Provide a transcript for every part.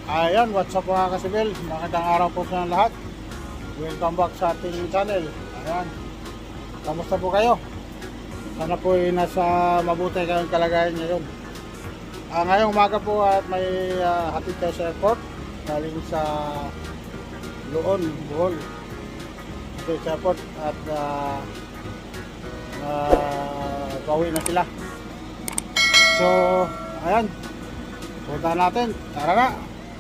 Ayan, what's up mga kasibil? Magandang araw po sa lahat. Welcome back sa ating channel. Ayan, kamusta po kayo? Sana po ay nasa mabuti kayong kalagayan ngayon. Ngayong umaga po at may hatid tayo sa airport galing sa Loon, Bohol. Hatid sa airport at pauwi na sila. So, ayan, punta natin. Tara na!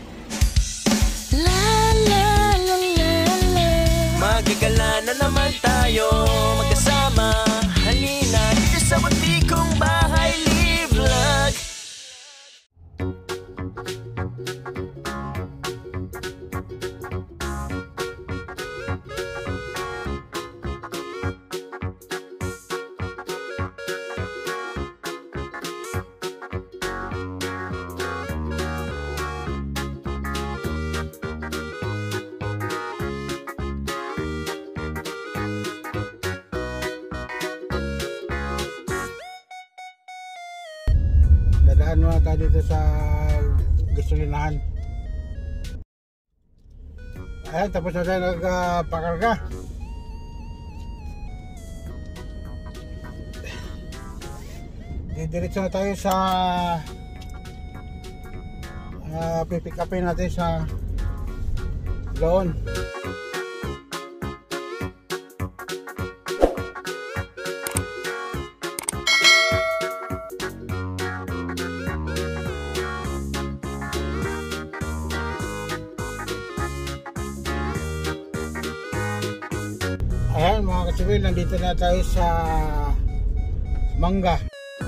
Magagala na naman tayo magkasama. Halina dito sa munti kong bahay, live vlog. Dadaan muna tayo dito sa gasolinahan. Ayan, tapos na tayo nagpakarga. Didiretso na tayo sa pipick upin natin sa Loon. Ayan mga kasibil, nandito na tayo sa Mangga.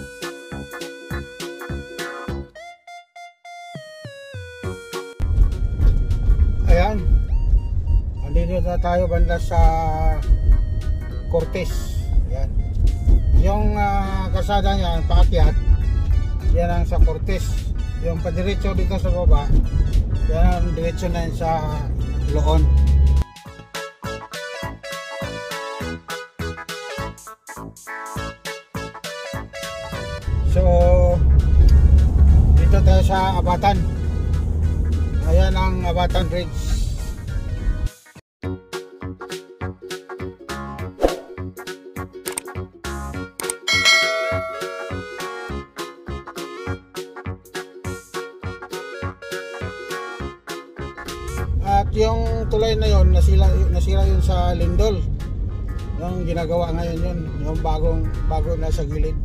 Ayan, nandito na tayo banda sa Cortez. Ayan, yung kalsada niya, paakyat, yan ang sa Cortez. Yung padiretso dito sa baba, yan ang diretso na yun sa Loon. So, dito tayo sa Abatan. Ayan ang Abatan Bridge. At yung tulay na yon, nasira yun sa Lindol. Yung ginagawa ngayon yun, yung bago na sa gilid.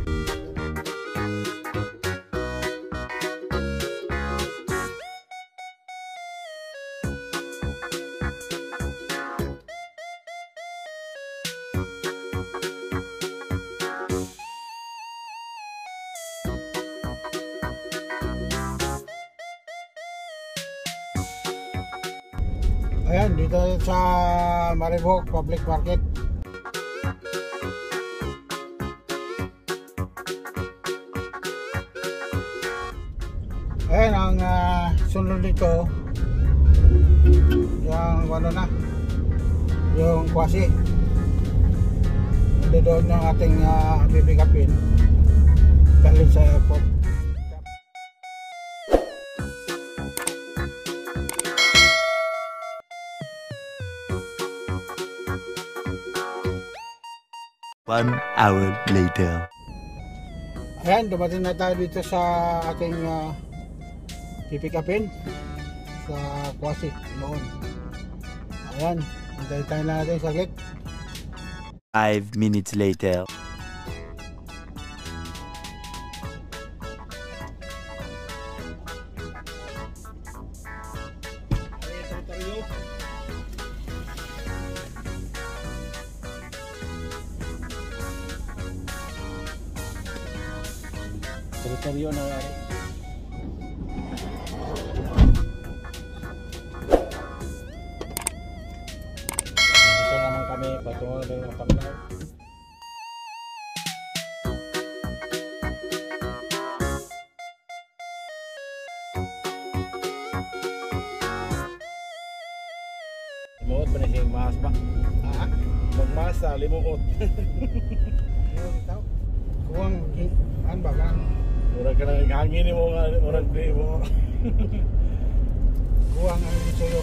Ayan, dito sa Maribok Public Market. Ayan ang sunod dito, yung ano na, yung Kwasi. Doon yung ating bibigapin galing sa airport. One hour later. Ayan, dumating na tayo dito sa ating pipick upin sa Kwasi, Loon. Ayan, hintay tayo na natin saglit. 5 minutes later. Teritoryo na yari. Dito naman kami patungo ng Panglao. Limuot pa na siyang mas ba? Ha? Magmasa, limuot. Kuwang, an ba ka? Murag ka nang hangin mo nga, murag di mo. buang ang suyok.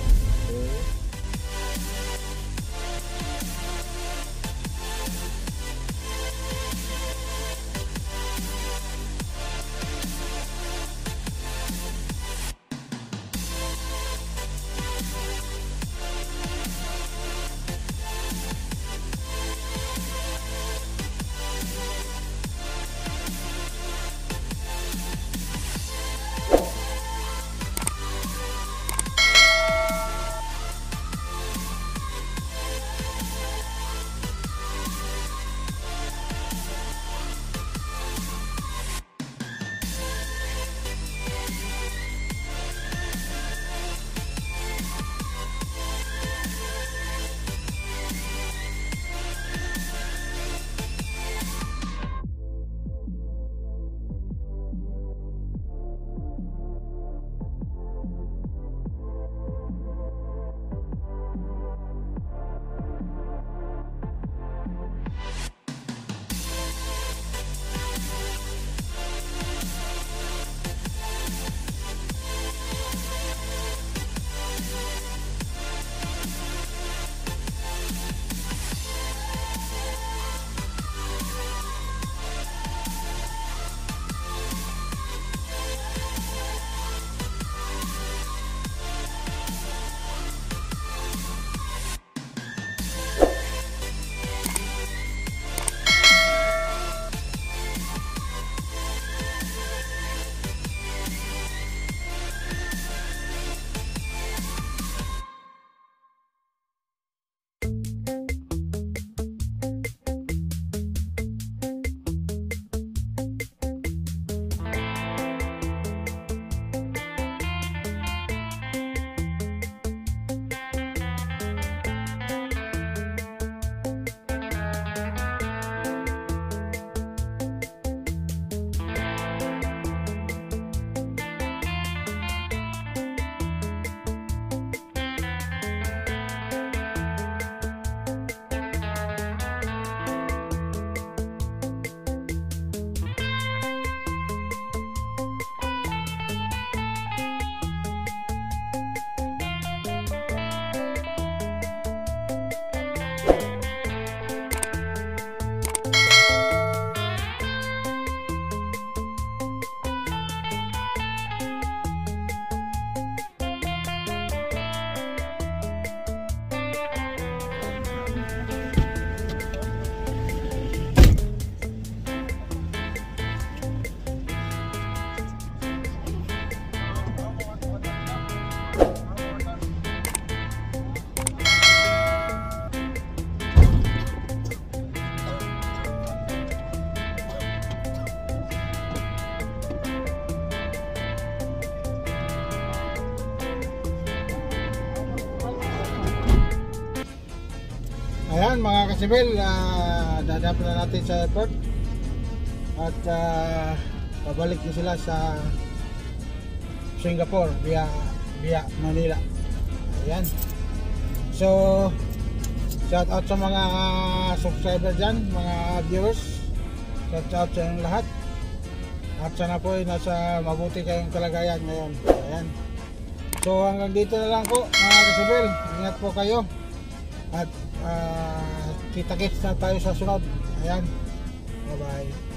Ayan mga kasibel, dadap na natin sa airport at pabalik na sila sa Singapore via Manila. Ayan. So shout out sa mga subscriber dyan, mga viewers. Shout out sa inyong lahat. At sana po ay nasa mabuti kayong kalagayan ngayon. Ayan. So hanggang dito na lang po mga kasibel. Ingat po kayo. At kita-kits na tayo sa sunod. Ayan. Bye bye.